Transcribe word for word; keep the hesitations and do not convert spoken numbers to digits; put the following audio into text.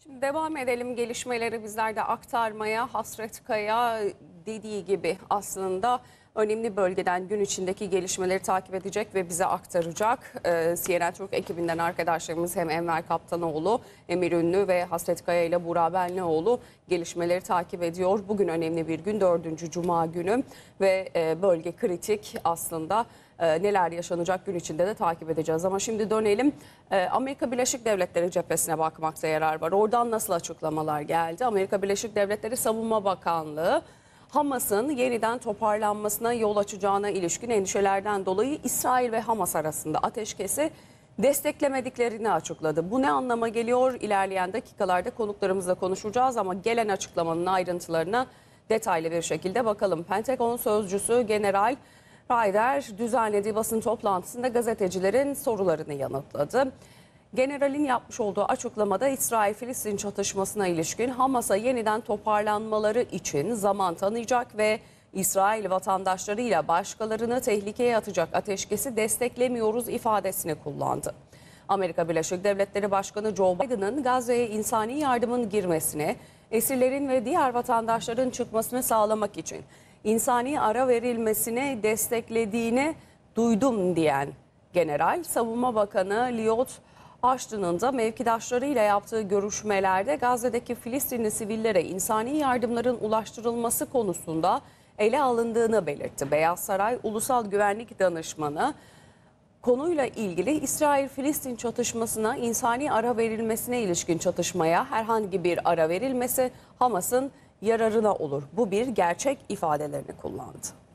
Şimdi devam edelim gelişmeleri bizler de aktarmaya. Hasret Kaya dediği gibi aslında önemli bölgeden gün içindeki gelişmeleri takip edecek ve bize aktaracak. Ee, C N N Türk ekibinden arkadaşlarımız hem Enver Kaptanoğlu, Emir Ünlü ve Hasret Kaya ile Burak Benlioğlu gelişmeleri takip ediyor. Bugün önemli bir gün, dördüncü Cuma günü ve e, bölge kritik aslında. E, neler yaşanacak gün içinde de takip edeceğiz. Ama şimdi dönelim e, Amerika Birleşik Devletleri cephesine bakmakta yarar var. Oradan nasıl açıklamalar geldi? Amerika Birleşik Devletleri Savunma Bakanlığı Hamas'ın yeniden toparlanmasına yol açacağına ilişkin endişelerden dolayı İsrail ve Hamas arasında ateşkesi desteklemediklerini açıkladı. Bu ne anlama geliyor? İlerleyen dakikalarda konuklarımızla konuşacağız ama gelen açıklamanın ayrıntılarına detaylı bir şekilde bakalım. Pentagon sözcüsü General Ryder düzenlediği basın toplantısında gazetecilerin sorularını yanıtladı. Generalin yapmış olduğu açıklamada İsrail-Filistin çatışmasına ilişkin Hamas'a yeniden toparlanmaları için zaman tanıyacak ve İsrail vatandaşlarıyla başkalarını tehlikeye atacak ateşkesi desteklemiyoruz ifadesini kullandı. Amerika Birleşik Devletleri Başkanı Joe Biden'ın Gazze'ye insani yardımın girmesine, esirlerin ve diğer vatandaşların çıkmasını sağlamak için insani ara verilmesini desteklediğini duydum diyen General, Savunma Bakanı Lloyd Austin'ın da mevkidaşlarıyla yaptığı görüşmelerde Gazze'deki Filistinli sivillere insani yardımların ulaştırılması konusunda ele alındığını belirtti. Beyaz Saray Ulusal Güvenlik Danışmanı konuyla ilgili İsrail-Filistin çatışmasına insani ara verilmesine ilişkin çatışmaya herhangi bir ara verilmesi Hamas'ın yararına olur. Bu bir gerçek ifadelerini kullandı.